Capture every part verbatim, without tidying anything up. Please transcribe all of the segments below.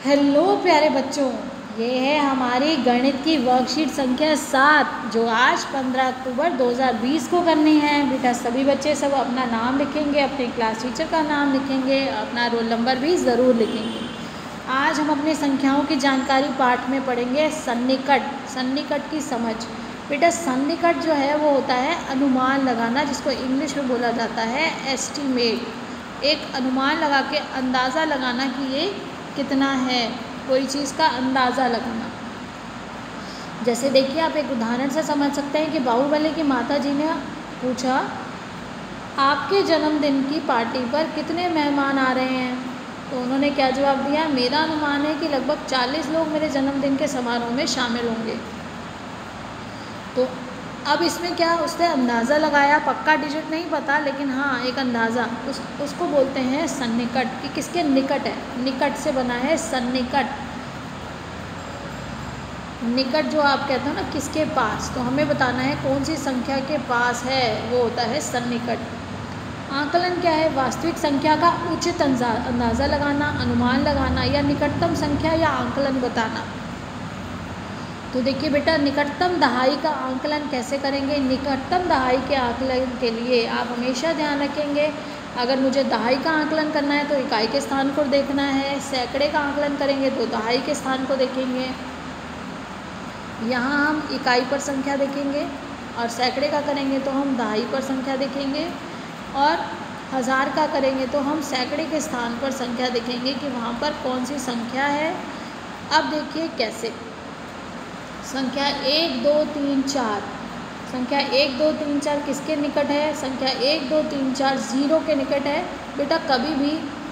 Hello प्यारे बच्चों, ये है हमारी गणित की वर्कशीट संख्या सात जो आज पंद्रह अक्टूबर दो हज़ार बीस को करनी है। बेटा सभी बच्चे सब अपना नाम लिखेंगे, अपने क्लास टीचर का नाम लिखेंगे, अपना रोल नंबर भी ज़रूर लिखेंगे। आज हम अपनी संख्याओं की जानकारी पाठ में पढ़ेंगे सन्निकट सन्निकट की समझ। बेटा सन्निकट जो है वो होता है अनुमान लगाना, जिसको इंग्लिश में बोला जाता है एस्टीमेट। एक अनुमान लगा के अंदाज़ा लगाना कि ये कितना है, कोई चीज़ का अंदाज़ा लगाना। जैसे देखिए, आप एक उदाहरण से समझ सकते हैं कि बाहुबली की माता जी ने पूछा, आपके जन्मदिन की पार्टी पर कितने मेहमान आ रहे हैं? तो उन्होंने क्या जवाब दिया, मेरा अनुमान है कि लगभग चालीस लोग मेरे जन्मदिन के समारोह में शामिल होंगे। तो अब इसमें क्या, उसने अंदाज़ा लगाया, पक्का डिजिट नहीं पता, लेकिन हाँ एक अंदाज़ा, उस उसको बोलते हैं सन्निकट, कि किसके निकट है। निकट से बना है सन्निकट। निकट जो आप कहते हो ना, किसके पास, तो हमें बताना है कौन सी संख्या के पास है, वो होता है सन्निकट। आकलन क्या है, वास्तविक संख्या का उचित अंदाज़ा लगाना, अनुमान लगाना, या निकटतम संख्या या आकलन बताना। तो देखिए बेटा, निकटतम दहाई का आकलन कैसे करेंगे। निकटतम दहाई के आकलन के लिए आप हमेशा ध्यान रखेंगे, अगर मुझे दहाई का आकलन करना है तो इकाई के स्थान को देखना है, सैकड़े का आकलन करेंगे तो दहाई के स्थान को देखेंगे। यहाँ हम इकाई पर संख्या देखेंगे, और सैकड़े का करेंगे तो हम दहाई पर संख्या देखेंगे, और हज़ार का करेंगे तो हम सैकड़े के स्थान पर संख्या देखेंगे कि वहाँ पर कौन सी संख्या है। अब देखिए कैसे, संख्या एक दो तीन चार, संख्या एक दो तीन चार किसके निकट है? संख्या एक दो तीन चार ज़ीरो के निकट है। बेटा कभी भी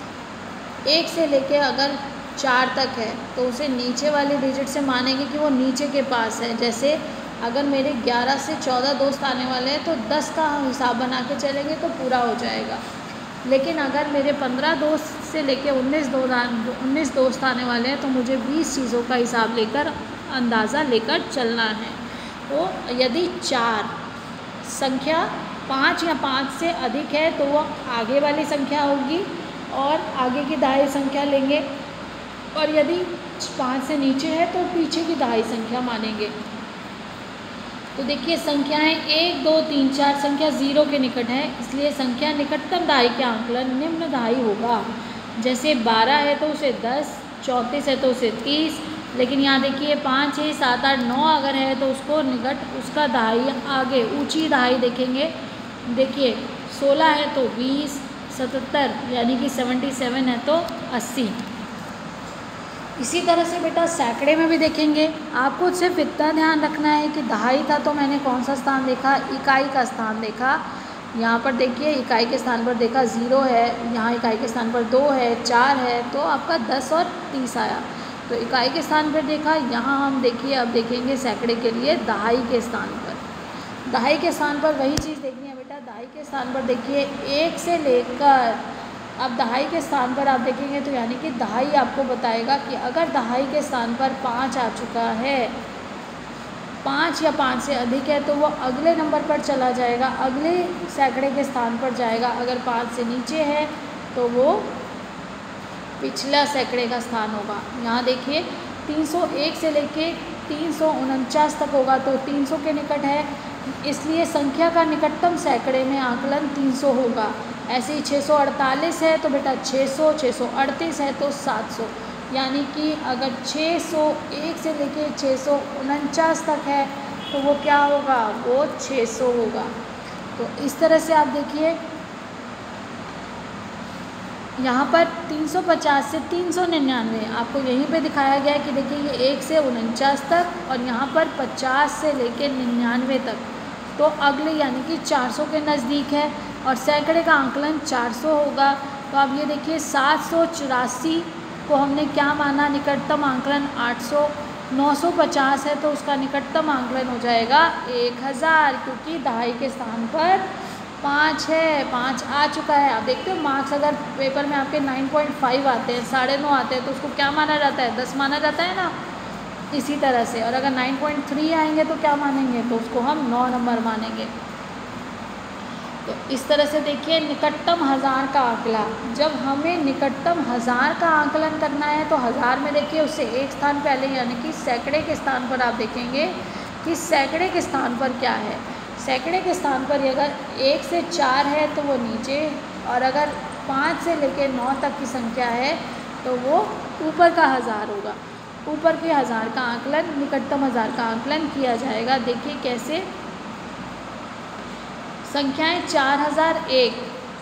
एक से लेके अगर चार तक है तो उसे नीचे वाले डिजिट से मानेंगे कि वो नीचे के पास है। जैसे अगर मेरे ग्यारह से चौदह दोस्त आने वाले हैं तो दस का हिसाब बना के चलेंगे तो पूरा हो जाएगा। लेकिन अगर मेरे पंद्रह दोस्त से लेके उन्नीस दो उन्नीस दोस्त आने वाले हैं तो मुझे बीस चीज़ों का हिसाब लेकर अंदाज़ा लेकर चलना है। तो यदि चार संख्या पाँच या पाँच से अधिक है तो वो आगे वाली संख्या होगी और आगे की दहाई संख्या लेंगे, और यदि पाँच से नीचे है तो पीछे की दहाई संख्या मानेंगे। तो देखिए संख्याएं एक दो तीन चार संख्या ज़ीरो के निकट है, इसलिए संख्या निकटतम दहाई के आकलन निम्न दहाई होगा। जैसे बारह है तो उसे दस, चौंतीस है तो उसे तीस, लेकिन यहाँ देखिए पाँच छः सात आठ नौ अगर है तो उसको निकट उसका दहाई आगे ऊंची दहाई देखेंगे। देखिए सोलह है तो बीस, सतहत्तर यानी कि सतहत्तर है तो अस्सी। इसी तरह से बेटा सैकड़े में भी देखेंगे। आपको सिर्फ इतना ध्यान रखना है कि दहाई था तो मैंने कौन सा स्थान देखा, इकाई का स्थान देखा। यहाँ पर देखिए इकाई के स्थान पर देखा ज़ीरो है, यहाँ इकाई के स्थान पर दो है, चार है, तो आपका दस और तीस आया। तो इकाई के स्थान पर देखा, यहाँ हम देखिए अब देखेंगे सैकड़े के लिए दहाई के स्थान पर। दहाई के स्थान पर वही चीज़ देखनी है बेटा। दहाई के स्थान पर देखिए एक से लेकर अब दहाई के स्थान पर आप देखेंगे तो यानी कि दहाई आपको बताएगा कि अगर दहाई के स्थान पर पाँच आ चुका है, पाँच या पाँच से अधिक है तो वो अगले नंबर पर चला जाएगा, अगले सैकड़े के स्थान पर जाएगा। अगर पाँच से नीचे है तो वो पिछला सैकड़े का स्थान होगा। यहाँ देखिए तीन सौ एक से लेके तीन सौ उनचास तक होगा तो तीन सौ के निकट है, इसलिए संख्या का निकटतम सैकड़े में आकलन तीन सौ होगा। ऐसे ही छः सौ अड़तालीस है तो बेटा छः सौ, छः सौ अड़तीस है तो सात सौ, यानी कि अगर छः सौ एक से लेके छः सौ उनचास तक है तो वो क्या होगा, वो छः सौ होगा। तो इस तरह से आप देखिए यहाँ पर तीन सौ पचास से तीन सौ निन्यानवे आपको यहीं पे दिखाया गया है कि देखिए ये एक से उनचास तक, और यहाँ पर पचास से लेके निन्यानवे तक, तो अगले यानी कि चार सौ के नज़दीक है, और सैकड़े का आकलन चार सौ होगा। तो अब ये देखिए सात सौ चौरासी को हमने क्या माना निकटतम आकलन आठ सौ, नौ सौ पचास है तो उसका निकटतम आकलन हो जाएगा एक हज़ार, क्योंकि दहाई के स्थान पर पाँच है, पाँच आ चुका है। आप देखते हो मार्क्स अगर पेपर में आपके नाइन पॉइंट फाइव आते हैं, साढ़े नौ आते हैं तो उसको क्या माना जाता है, दस माना जाता है ना। इसी तरह से, और अगर नाइन पॉइंट थ्री आएंगे तो क्या मानेंगे, तो उसको हम नौ नंबर मानेंगे। तो इस तरह से देखिए निकटतम हज़ार का आंकला, जब हमें निकटतम हज़ार का आंकलन करना है तो हज़ार में देखिए उससे एक स्थान पहले यानी कि सैकड़े के स्थान पर आप देखेंगे कि सैकड़े के स्थान पर क्या है। सैकड़े के स्थान पर अगर एक से चार है तो वो नीचे, और अगर पाँच से लेकर नौ तक की संख्या है तो वो ऊपर का हज़ार होगा। ऊपर के हज़ार का आंकलन, निकटतम हज़ार का आंकलन किया जाएगा। देखिए कैसे, संख्याएं चार हज़ार एक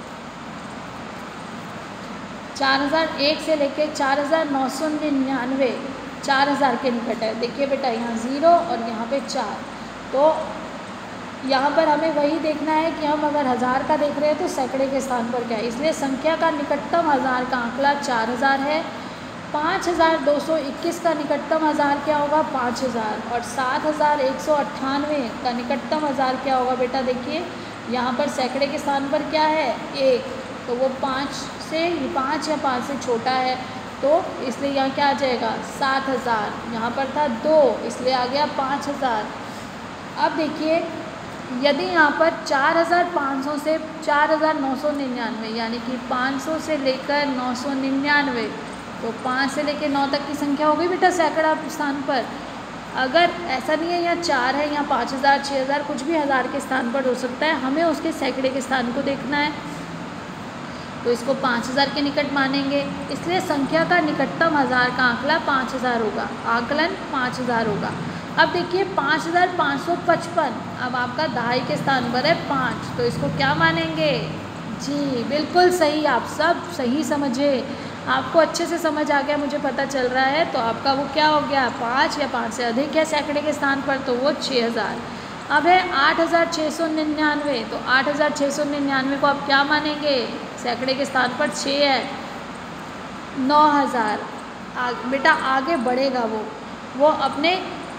चार हज़ार एक से लेके चार हज़ार नौ सौ निन्यानवे चार हज़ार के निकट है। देखिए बेटा यहाँ ज़ीरो और यहाँ पे चार, तो यहाँ पर हमें वही देखना है कि हम अगर हज़ार का देख रहे हैं तो सैकड़े के स्थान पर क्या है। इसलिए संख्या का निकटतम हज़ार का आंकड़ा चार हज़ार है। पाँच हज़ार दो सौ इक्कीस का निकटतम हज़ार क्या होगा, पाँच हज़ार। और सात हज़ार एक सौ अट्ठानवे का निकटतम हज़ार क्या होगा बेटा, देखिए यहाँ पर सैकड़े के स्थान पर क्या है, एक, तो वो पाँच से पाँच या पाँच से छोटा है, तो इसलिए यहाँ क्या आ जाएगा, सात हज़ार। यहाँ पर था दो, इसलिए आ गया पाँच हज़ार। अब देखिए यदि यहाँ पर चार हज़ार पाँच सौ से चार हज़ार नौ सौ निन्यानवे यानी कि पाँच सौ से लेकर नौ सौ निन्यानवे, तो पाँच से लेकर नौ तक की संख्या हो गई बेटा सैकड़ा स्थान पर। अगर ऐसा नहीं है यहाँ चार है, यहाँ पाँच हज़ार छः हज़ार कुछ भी हज़ार के स्थान पर हो सकता है, हमें उसके सैकड़े के स्थान को देखना है, तो इसको पाँच हज़ार के निकट मानेंगे। इसलिए संख्या का निकटतम हज़ार का आंकड़ा पाँच हज़ार होगा, आकलन पाँच हज़ार होगा। अब देखिए पाँच हज़ार पाँच सौ पचपन, अब आपका दहाई के स्थान पर है पाँच, तो इसको क्या मानेंगे, जी बिल्कुल सही, आप सब सही समझे, आपको अच्छे से समझ आ गया, मुझे पता चल रहा है। तो आपका वो क्या हो गया, पाँच या पाँच से अधिक है सैकड़े के स्थान पर, तो वो छः हज़ार। अब है आठ हज़ार छः सौ निन्यानवे, तो आठ हज़ार छः सौ निन्यानवे को आप क्या मानेंगे, सैकड़े के स्थान पर छः है। नौ हज़ार आग, बेटा आगे बढ़ेगा वो वो अपने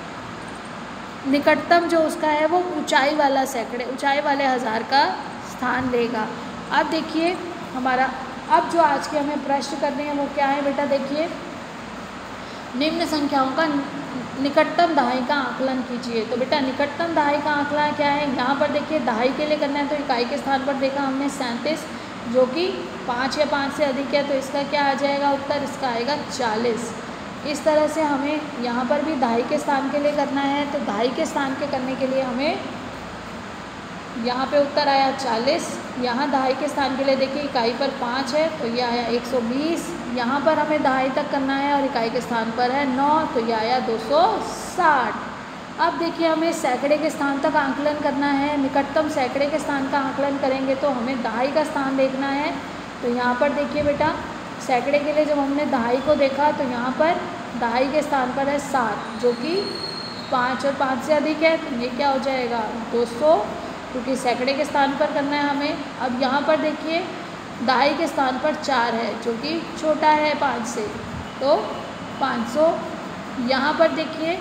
निकटतम जो उसका है वो ऊंचाई वाला सैकड़े, ऊंचाई वाले हज़ार का स्थान लेगा। अब देखिए हमारा अब जो आज के हमें प्रश्न करने हैं वो क्या है बेटा, देखिए निम्न संख्याओं का निकटतम दहाई का आकलन कीजिए। तो बेटा निकटतम दहाई का आंकड़ा क्या है, यहाँ पर देखिए दहाई के लिए करना है, तो इकाई के स्थान पर देखा हमने सैंतीस, जो कि पाँच या पाँच से अधिक है, तो इसका क्या आ जाएगा उत्तर, इसका आएगा चालीस। इस तरह से हमें यहाँ पर भी दहाई के स्थान के लिए करना है, तो दहाई के स्थान के करने के लिए हमें यहाँ पे उत्तर आया चालीस। यहाँ दहाई के स्थान के लिए देखिए इकाई पर पाँच है, तो ये आया एक सौ बीस। यहाँ पर हमें दहाई तक करना है और इकाई के स्थान पर है नौ, तो ये आया दो सौ साठ। अब देखिए हमें सैकड़े के स्थान तक आंकलन करना है, निकटतम सैकड़े के स्थान का आंकलन करेंगे तो हमें दहाई का स्थान देखना है। तो यहाँ पर देखिए बेटा सैकड़े के लिए जब हमने दहाई को देखा तो यहाँ पर दहाई के स्थान पर है सात, जो कि पाँच और पाँच से अधिक है, तो ये क्या हो जाएगा दो सौ, क्योंकि सैकड़े के स्थान पर करना है हमें। अब यहाँ पर देखिए दहाई के स्थान पर चार है, जो कि छोटा है पाँच से, तो पाँच सौ। यहाँ पर देखिए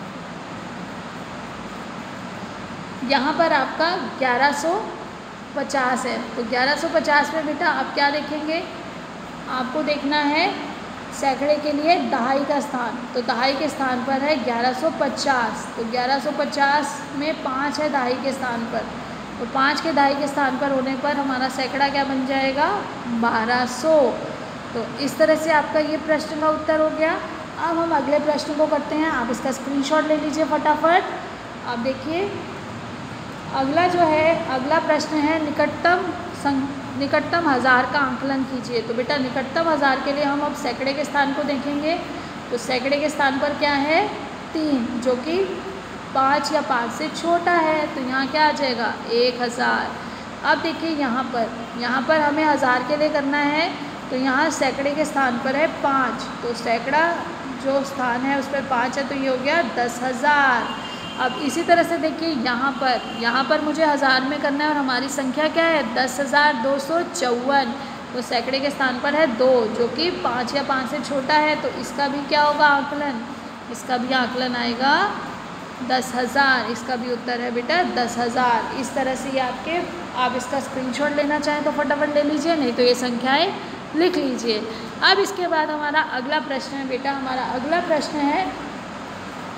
यहाँ पर आपका ग्यारह सौ पचास है, तो ग्यारह सौ पचास में बेटा आप क्या देखेंगे, आपको देखना है सैकड़े के लिए दहाई का स्थान, तो दहाई के स्थान पर है ग्यारह सौ पचास, तो ग्यारह सौ पचास में पाँच है दहाई के स्थान पर, तो पाँच के दहाई के स्थान पर होने पर हमारा सैकड़ा क्या बन जाएगा बारह सौ। तो इस तरह से आपका ये प्रश्न का उत्तर हो गया। अब हम अगले प्रश्न को करते हैं, आप इसका स्क्रीनशॉट ले लीजिए फटाफट। आप देखिए अगला जो है अगला प्रश्न है निकटतम सं निकटतम हज़ार का आंकलन कीजिए। तो बेटा निकटतम हज़ार के लिए हम अब सैकड़े के स्थान को देखेंगे, तो सैकड़े के स्थान पर क्या है तीन, जो कि पाँच या पाँच से छोटा है, तो यहाँ क्या आ जाएगा एक हज़ार। अब देखिए यहाँ पर यहाँ पर हमें हज़ार के लिए करना है, तो यहाँ सैकड़े के स्थान पर है पाँच, तो सैकड़ा जो स्थान है उस पर पाँच है, तो ये हो गया दस हज़ार। अब इसी तरह से देखिए यहाँ पर यहाँ पर मुझे हज़ार में करना है और हमारी संख्या क्या है दस हज़ार दो सौ चौवन, तो सैकड़े के स्थान पर है दो, जो कि पाँच या पाँच से छोटा है, तो इसका भी क्या होगा आकलन, इसका भी आकलन आएगा दस हज़ार। इसका भी उत्तर है बेटा दस हज़ार। इस तरह से ये आपके आप इसका स्क्रीनशॉट लेना चाहें तो फटाफट ले लीजिए, नहीं तो ये संख्याएँ लिख लीजिए। अब इसके बाद हमारा अगला प्रश्न है बेटा, हमारा अगला प्रश्न है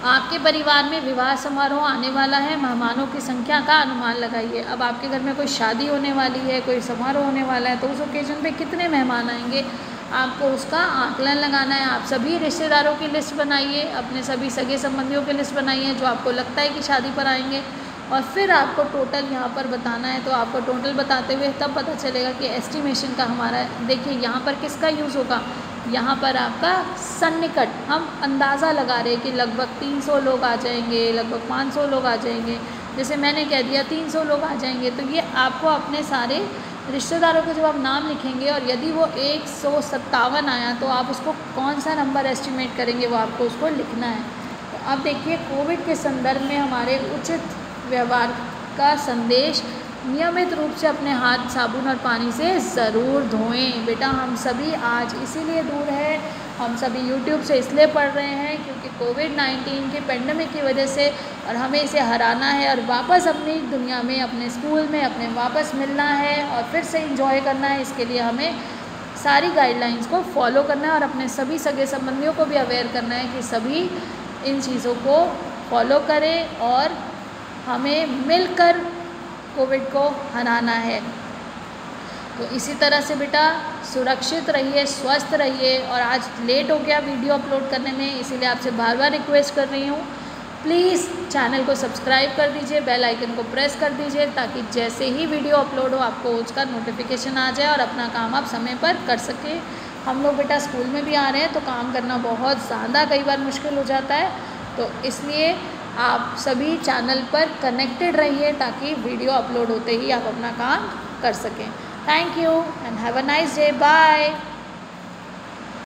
आपके परिवार में विवाह समारोह आने वाला है, मेहमानों की संख्या का अनुमान लगाइए। अब आपके घर में कोई शादी होने वाली है, कोई समारोह होने वाला है, तो उस ओकेजन पे कितने मेहमान आएंगे, आपको उसका आकलन लगाना है। आप सभी रिश्तेदारों की लिस्ट बनाइए, अपने सभी सगे संबंधियों की लिस्ट बनाइए जो आपको लगता है कि शादी पर आएंगे, और फिर आपको टोटल यहाँ पर बताना है। तो आपको टोटल बताते हुए तब पता चलेगा कि एस्टिमेशन का हमारा, देखिए यहाँ पर किसका यूज़ होगा, यहाँ पर आपका सन्निकट, हम अंदाज़ा लगा रहे हैं कि लगभग तीन सौ लोग आ जाएंगे, लगभग पाँच सौ लोग आ जाएंगे। जैसे मैंने कह दिया तीन सौ लोग आ जाएंगे, तो ये आपको अपने सारे रिश्तेदारों को जब आप नाम लिखेंगे और यदि वो एक सौ सत्तावन आया तो आप उसको कौन सा नंबर एस्टिमेट करेंगे, वो आपको उसको लिखना है। तो अब देखिए कोविड के संदर्भ में हमारे उचित व्यवहार का संदेश, नियमित रूप से अपने हाथ साबुन और पानी से ज़रूर धोएं। बेटा हम सभी आज इसीलिए दूर है, हम सभी यूट्यूब से इसलिए पढ़ रहे हैं क्योंकि कोविड नाइन्टीन के पेंडेमिक की वजह से, और हमें इसे हराना है और वापस अपनी दुनिया में, अपने स्कूल में अपने वापस मिलना है और फिर से इंजॉय करना है। इसके लिए हमें सारी गाइडलाइंस को फॉलो करना है और अपने सभी सगे संबंधियों को भी अवेयर करना है कि सभी इन चीज़ों को फॉलो करें और हमें मिलकर कोविड को हराना है। तो इसी तरह से बेटा सुरक्षित रहिए, स्वस्थ रहिए। और आज लेट हो गया वीडियो अपलोड करने में, इसीलिए आपसे बार बार रिक्वेस्ट कर रही हूँ, प्लीज़ चैनल को सब्सक्राइब कर दीजिए, बेल आइकन को प्रेस कर दीजिए, ताकि जैसे ही वीडियो अपलोड हो आपको उसका नोटिफिकेशन आ जाए और अपना काम आप समय पर कर सकें। हम लोग बेटा स्कूल में भी आ रहे हैं तो काम करना बहुत ज़्यादा कई बार मुश्किल हो जाता है, तो इसलिए आप सभी चैनल पर कनेक्टेड रहिए ताकि वीडियो अपलोड होते ही आप अपना काम कर सकें। Thank you and have a nice day, bye.